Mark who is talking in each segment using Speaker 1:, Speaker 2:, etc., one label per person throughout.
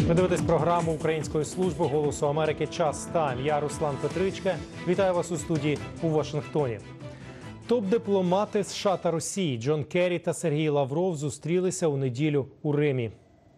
Speaker 1: Ви дивитесь програму Української служби «Голосу Америки. Час стань». Я Руслан Петричка. Вітаю вас у студії у Вашингтоні. Топ-дипломати США та Росії Джон Керрі та Сергій Лавров зустрілися у неділю у Римі.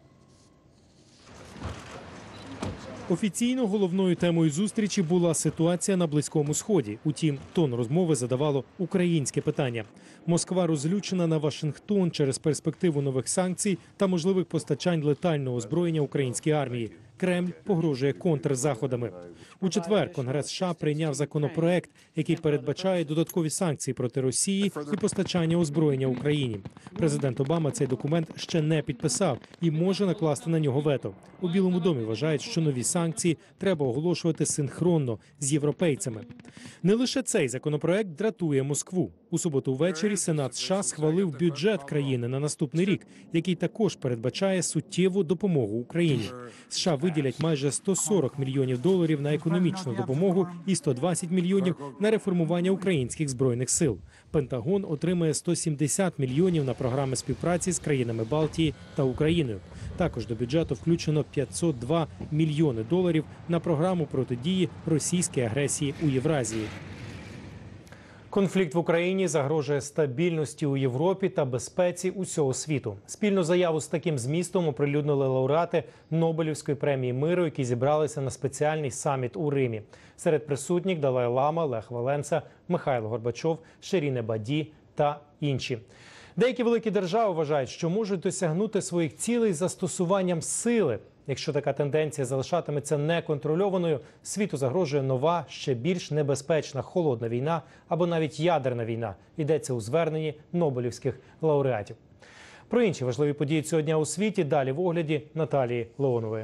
Speaker 1: Офіційно головною темою зустрічі була ситуація на Близькому Сході. Утім, тон розмови задавало українське питання. Москва розлючена на Вашингтон через перспективу нових санкцій та можливих постачань летального озброєння українській армії. Кремль погрожує контрзаходами. У четвер Конгрес США прийняв законопроект, який передбачає додаткові санкції проти Росії і постачання озброєння Україні. Президент Обама цей документ ще не підписав і може накласти на нього вето. У Білому домі вважають, що нові санкції треба оголошувати синхронно з європейцями. Не лише цей законопроект дратує Москву. У суботу ввечері Сенат США схвалив бюджет країни на наступний рік, який також передбачає суттєву допомогу Україні. США виділять майже 140 мільйонів доларів на економічну допомогу і 120 мільйонів на реформування українських збройних сил. Пентагон отримає 170 мільйонів на програми співпраці з країнами Балтії та Україною. Також до бюджету включено 502 мільйони доларів на програму протидії російській агресії у Євразії. Конфлікт в Україні загрожує стабільності у Європі та безпеці усього світу. Спільну заяву з таким змістом оприлюднили лауреати Нобелівської премії миру, які зібралися на спеціальний саміт у Римі. Серед присутніх Далай-Лама, Лех Валенса, Михайло Горбачов, Ширін Ебаді та інші. Деякі великі держави вважають, що можуть досягнути своїх цілей застосуванням сили. Якщо така тенденція залишатиметься неконтрольованою, світу загрожує нова, ще більш небезпечна холодна війна або навіть ядерна війна, йдеться у зверненні нобелівських лауреатів. Про інші важливі події цього дня у світі далі в огляді Наталії Леонової.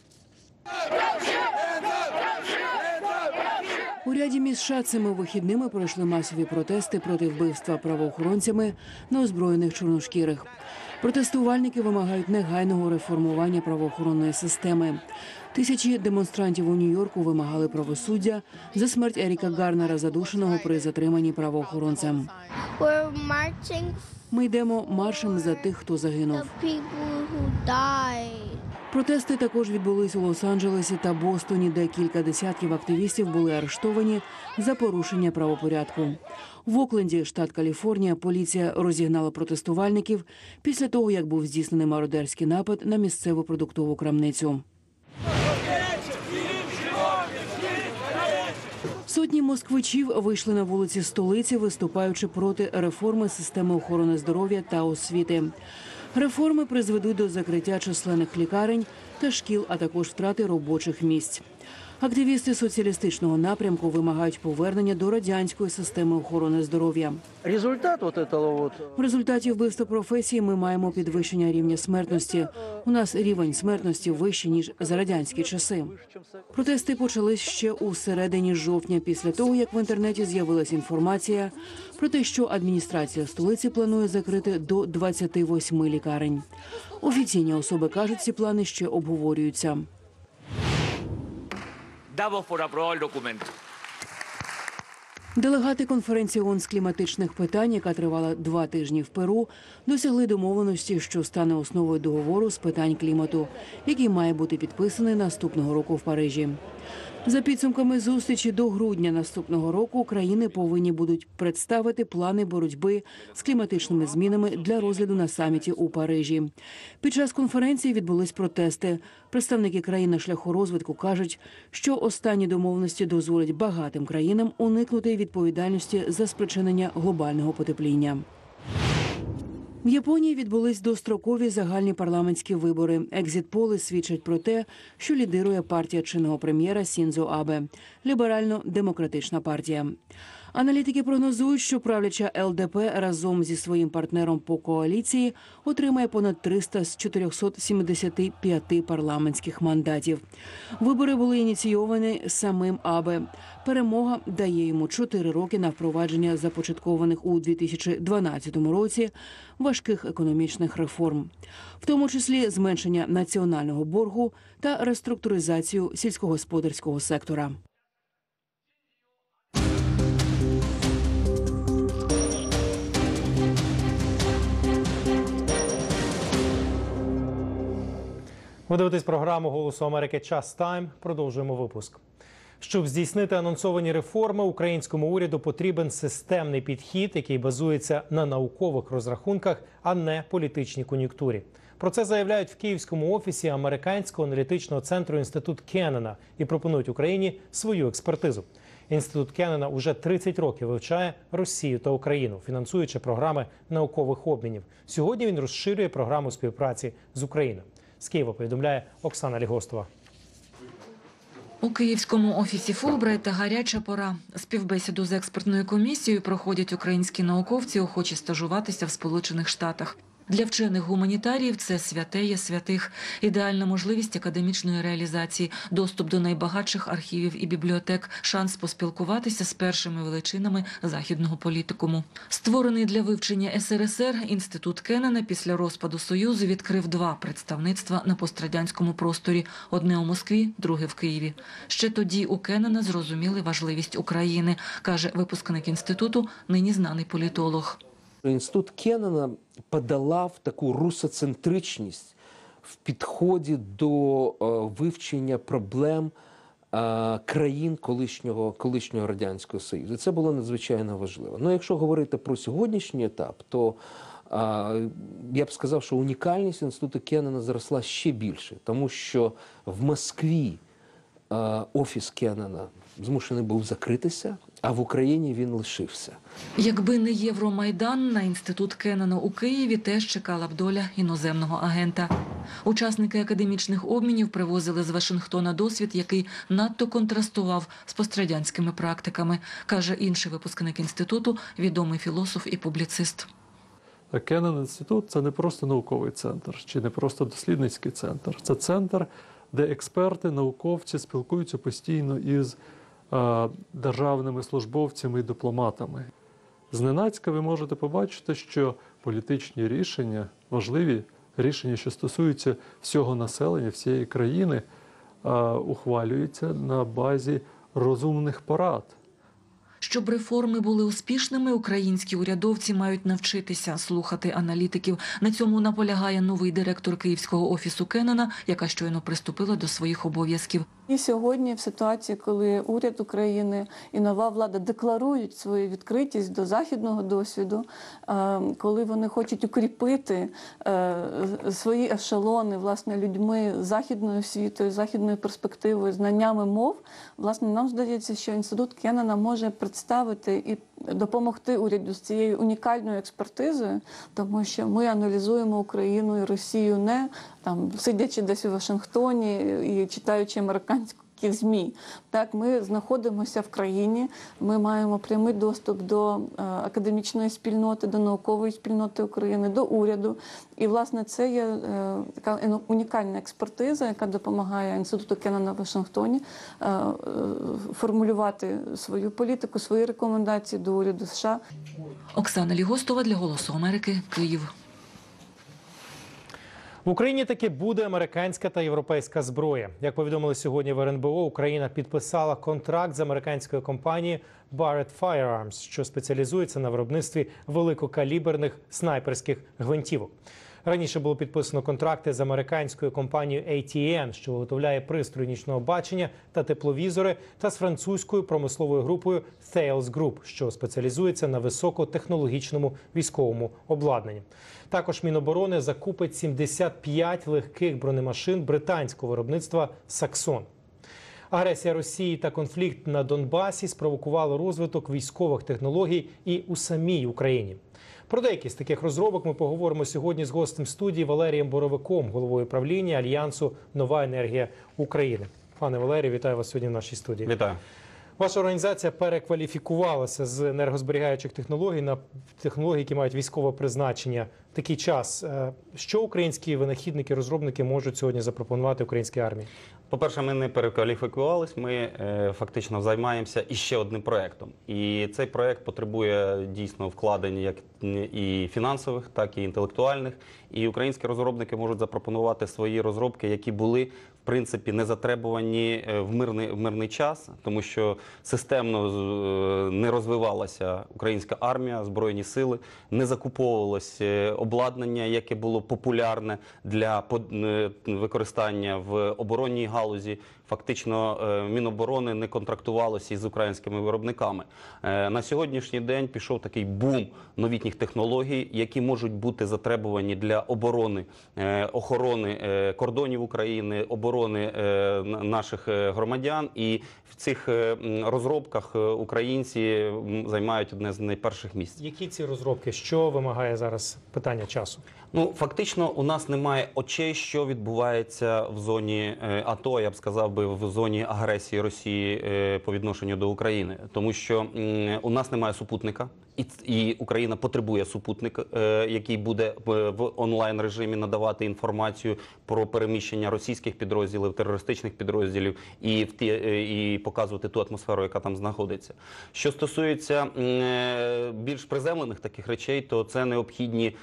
Speaker 2: У ряді міст США цими вихідними пройшли масові протести проти вбивства правоохоронцями неозброєних чорношкірих. Протестувальники вимагають негайного реформування правоохоронної системи. Тисячі демонстрантів у Нью-Йорку вимагали правосуддя за смерть Еріка Гарнера, задушеного при затриманні правоохоронцем. Ми йдемо маршем за тих, хто загинув. Протести також відбулись у Лос-Анджелесі та Бостоні, де кілька десятків активістів були арештовані за порушення правопорядку. В Окленді, штат Каліфорнія, поліція розігнала протестувальників після того, як був здійснений мародерський напад на місцеву продуктову крамницю. Сотні москвичів вийшли на вулиці столиці, виступаючи проти реформи системи охорони здоров'я та освіти. Реформи призведуть до закриття численних лікарень та шкіл, а також втрати робочих місць. Активісти соціалістичного напрямку вимагають повернення до радянської системи охорони здоров'я. В результаті вбивства професії ми маємо підвищення рівня смертності. У нас рівень смертності вищий, ніж за радянські часи. Протести почались ще у середині жовтня, після того, як в інтернеті з'явилась інформація про те, що адміністрація столиці планує закрити до 28 лікарень. Офіційні особи кажуть, ці плани ще обговорюються. Делегати конференції ООН з кліматичних питань, яка тривала 2 тижні в Перу, досягли домовленості, що стане основою договору з питань клімату, який має бути підписаний наступного року в Парижі. За підсумками зустрічі до грудня наступного року країни повинні будуть представити плани боротьби з кліматичними змінами для розгляду на саміті у Парижі. Під час конференції відбулись протести. Представники країн на шляху розвитку кажуть, що останні домовленості дозволять багатим країнам уникнути відповідальності за спричинення глобального потепління. В Японії відбулись дострокові загальні парламентські вибори. Екзит-поли свідчать про те, що лідирує партія чинного прем'єра Сіндзо Абе – ліберально-демократична партія. Аналітики прогнозують, що правляча ЛДП разом зі своїм партнером по коаліції отримає понад 300 з 475 парламентських мандатів. Вибори були ініційовані самим Абе. Перемога дає йому 4 роки на впровадження започаткованих у 2012 році важких економічних реформ, в тому числі зменшення національного боргу та реструктуризацію сільськогосподарського сектора.
Speaker 1: Ви дивитесь програму «Голосу Америки. Час Тайм». Продовжуємо випуск. Щоб здійснити анонсовані реформи, українському уряду потрібен системний підхід, який базується на наукових розрахунках, а не політичній кон'юнктурі. Про це заявляють в київському офісі американського аналітичного центру «Інститут Кеннена» і пропонують Україні свою експертизу. Інститут Кеннена уже 30 років вивчає Росію та Україну, фінансуючи програми наукових обмінів. Сьогодні він розширює програму співпраці з Україною. З Києва повідомляє Оксана Лігостова.
Speaker 3: У київському офісі Фулбрайта гаряча пора. Співбесіду з експертною комісією проходять українські науковці, охочі стажуватися в Сполучених Штатах. Для вчених гуманітаріїв це святе є святих. Ідеальна можливість академічної реалізації, доступ до найбагатших архівів і бібліотек, шанс поспілкуватися з першими величинами західного політикуму. Створений для вивчення СРСР, Інститут Кеннена після розпаду Союзу відкрив 2 представництва на пострадянському просторі. Одне у Москві, друге в Києві. Ще тоді у Кеннена зрозуміли важливість України, каже випускник інституту, нині знаний політолог.
Speaker 4: Інститут Кеннена подолав таку русоцентричність в підході до вивчення проблем країн колишнього Радянського Союзу. Це було надзвичайно важливо. Ну, якщо говорити про сьогоднішній етап, то я б сказав, що унікальність Інституту Кеннена зросла ще більше, тому що в Москві офіс Кеннена змушений був закритися, а в Україні він лишився.
Speaker 3: Якби не Євромайдан, на Інститут Кеннена у Києві теж чекала б доля іноземного агента. Учасники академічних обмінів привозили з Вашингтона досвід, який надто контрастував з пострадянськими практиками, каже інший випускник інституту, відомий філософ і публіцист.
Speaker 5: Кеннен інститут – це не просто науковий центр, чи не просто дослідницький центр. Це центр, де експерти, науковці спілкуються постійно із державними службовцями і дипломатами. Зненацька ви можете побачити, що політичні рішення, важливі рішення, що стосуються всього населення, всієї країни, ухвалюються на базі розумних порад.
Speaker 3: Щоб реформи були успішними, українські урядовці мають навчитися слухати аналітиків. На цьому наполягає новий директор Київського офісу Кеннена, яка щойно приступила до своїх обов'язків.
Speaker 6: І сьогодні в ситуації, коли уряд України і нова влада декларують свою відкритість до західного досвіду, коли вони хочуть укріпити свої ешелони, власне, людьми західною освітою, західною перспективою, знаннями мов, власне, нам здається, що Інститут Кеннена може представити і допомогти уряду з цією унікальною експертизою, тому що ми аналізуємо Україну і Росію не там, сидячи десь у Вашингтоні і читаючи американські ЗМІ. Так, ми знаходимося в країні, ми маємо прямий доступ до академічної спільноти, до наукової спільноти України, до уряду. І, власне, це є така унікальна експертиза, яка допомагає Інституту Кеннена в Вашингтоні формулювати свою політику, свої рекомендації до уряду США.
Speaker 3: Оксана Лігостова для «Голосу Америки», Київ.
Speaker 1: В Україні таки буде американська та європейська зброя. Як повідомили сьогодні в РНБО, Україна підписала контракт з американською компанією Barrett Firearms, що спеціалізується на виробництві великокаліберних снайперських гвинтівок. Раніше було підписано контракти з американською компанією ATN, що виготовляє пристрої нічного бачення та тепловізори, та з французькою промисловою групою Thales Group, що спеціалізується на високотехнологічному військовому обладнанні. Також Міноборони закупить 75 легких бронемашин британського виробництва «Саксон». Агресія Росії та конфлікт на Донбасі спровокували розвиток військових технологій і у самій Україні. Про деякі з таких розробок ми поговоримо сьогодні з гостем студії Валерієм Боровиком, головою правління Альянсу «Нова енергія України». Пане Валерію, вітаю вас сьогодні в нашій студії.
Speaker 7: Вітаю.
Speaker 1: Ваша організація перекваліфікувалася з енергозберігаючих технологій на технології, які мають військове призначення. Такий час. Що українські винахідники, розробники можуть сьогодні запропонувати українській армії?
Speaker 7: По-перше, ми не перекваліфікувались, ми фактично займаємося іще одним проєктом. І цей проєкт потребує дійсно вкладень як і фінансових, так і інтелектуальних. І українські розробники можуть запропонувати свої розробки, які були принципі, не затребувані в мирний час, тому що системно не розвивалася українська армія, Збройні сили, не закуповувалося обладнання, яке було популярне для використання в оборонній галузі. Фактично, Міноборони не контрактувалося із українськими виробниками. На сьогоднішній день пішов такий бум новітніх технологій, які можуть бути затребувані для оборони, охорони кордонів України, оборони наших громадян. І в цих розробках українці займають одне з найперших місць.
Speaker 1: Які ці розробки? Що вимагає зараз питання часу?
Speaker 7: Ну, фактично, у нас немає очей, що відбувається в зоні АТО, я б сказав би, в зоні агресії Росії по відношенню до України. Тому що у нас немає супутника, і Україна потребує супутник, який буде в онлайн-режимі надавати інформацію про переміщення російських підрозділів, терористичних підрозділів і показувати ту атмосферу, яка там знаходиться. Що стосується більш приземлених таких речей, то це необхідні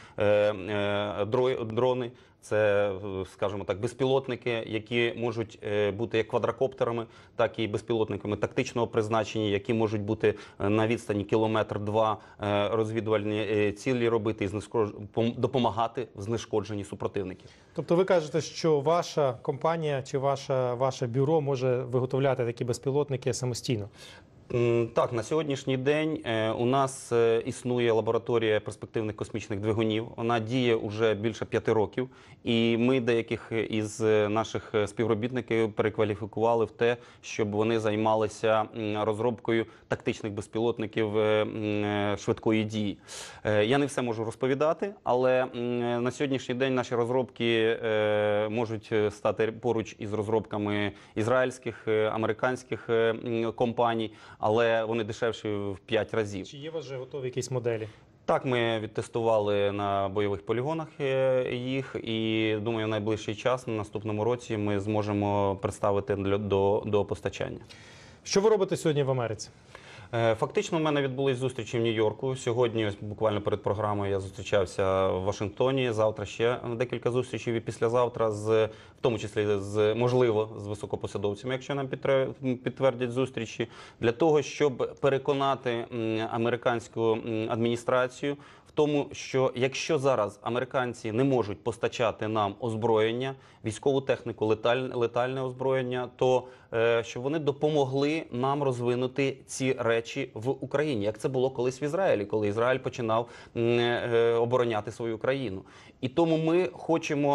Speaker 7: дрони, це, скажімо так, безпілотники, які можуть бути як квадрокоптерами, так і безпілотниками тактичного призначення, які можуть бути на відстані кілометр-два розвідувальні цілі робити і допомагати в знешкодженні супротивників.
Speaker 1: Тобто ви кажете, що ваша компанія чи ваше бюро може виготовляти такі безпілотники самостійно?
Speaker 7: Так, на сьогоднішній день у нас існує лабораторія перспективних космічних двигунів. Вона діє вже більше 5 років. І ми деяких із наших співробітників перекваліфікували в те, щоб вони займалися розробкою тактичних безпілотників швидкої дії. Я не все можу розповідати, але на сьогоднішній день наші розробки можуть стати поруч із розробками ізраїльських, американських компаній, але вони дешевші в 5 разів.
Speaker 1: Чи є у вас вже готові якісь моделі?
Speaker 7: Так, ми відтестували на бойових полігонах їх, і думаю, в найближчий час, на наступному році, ми зможемо представити до постачання.
Speaker 1: Що ви робите сьогодні в Америці?
Speaker 7: Фактично, у мене відбулись зустрічі в Нью-Йорку. Сьогодні, ось буквально перед програмою, я зустрічався в Вашингтоні. Завтра ще декілька зустрічей і післязавтра, в тому числі, можливо, з високопосадовцями, якщо нам підтвердять зустрічі, для того, щоб переконати американську адміністрацію в тому, що якщо зараз американці не можуть постачати нам озброєння, військову техніку, летальне озброєння, то щоб вони допомогли нам розвинути ці речі в Україні, як це було колись в Ізраїлі, коли Ізраїль починав обороняти свою країну. І тому ми хочемо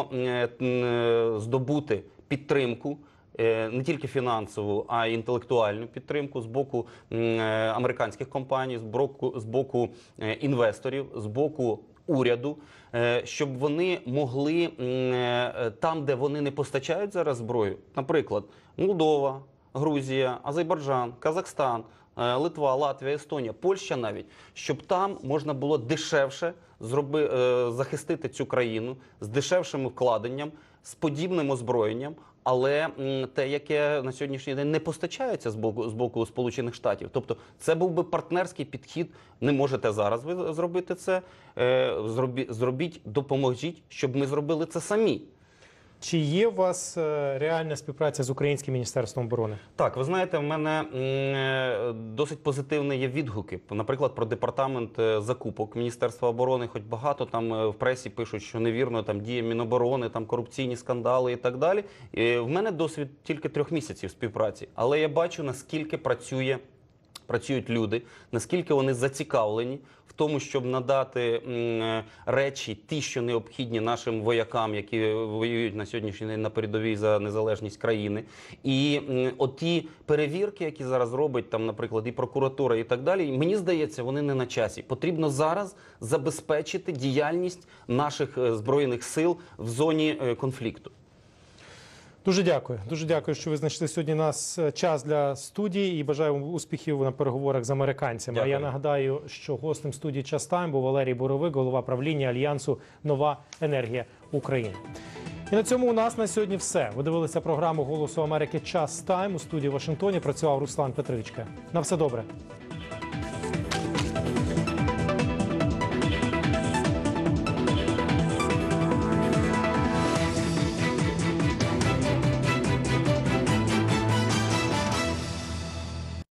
Speaker 7: здобути підтримку, не тільки фінансову, а й інтелектуальну підтримку з боку американських компаній, з боку інвесторів, з боку уряду, щоб вони могли там, де вони не постачають зараз зброю, наприклад, Молдова, Грузія, Азербайджан, Казахстан, Литва, Латвія, Естонія, Польща навіть, щоб там можна було дешевше захистити цю країну з дешевшим вкладенням, з подібним озброєнням, але те, яке на сьогоднішній день не постачається з боку Сполучених Штатів. Тобто це був би партнерський підхід. Не можете зараз ви зробити це, зробіть, допоможіть, щоб ми зробили це самі.
Speaker 1: Чи є у вас реальна співпраця з Українським міністерством оборони?
Speaker 7: Так, ви знаєте, в мене досить позитивні є відгуки. Наприклад, про департамент закупок Міністерства оборони, хоч багато там в пресі пишуть, що невірно там діє Міноборони, там корупційні скандали і так далі. В мене досвід тільки 3 місяців співпраці, але я бачу, наскільки працюють люди, наскільки вони зацікавлені в тому, щоб надати речі, ті, що необхідні нашим воякам, які воюють на сьогоднішній день на передовій за незалежність країни. І оті перевірки, які зараз робить, там, наприклад, і прокуратура, і так далі, мені здається, вони не на часі. Потрібно зараз забезпечити діяльність наших Збройних сил в зоні конфлікту.
Speaker 1: Дуже дякую, що ви знайшли сьогодні нас час для студії і бажаю вам успіхів на переговорах з американцями.
Speaker 7: Дякую.
Speaker 1: А я нагадаю, що гостем студії «Час Тайм» був Валерій Боровик, голова правління Альянсу «Нова енергія України». І на цьому у нас на сьогодні все. Ви дивилися програму «Голосу Америки. Час Тайм». У студії в Вашингтоні працював Руслан Петричка. На все добре.